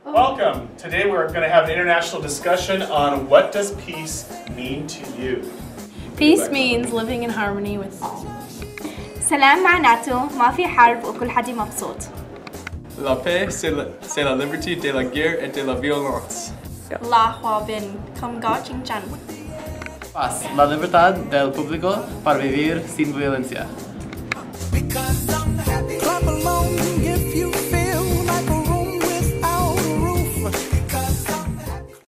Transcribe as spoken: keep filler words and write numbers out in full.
Welcome. Today we're going to have an international discussion on what does peace mean to you. Peace means living in harmony with all. سلام معناته ما في حرب وكل حدا مبسوط. La paix, c'est la, c'est la liberté de la guerre et de la violence. La Hua Bin, Kum Ga Ching Chan. Paz, la libertad del público para vivir sin violencia. Because I'm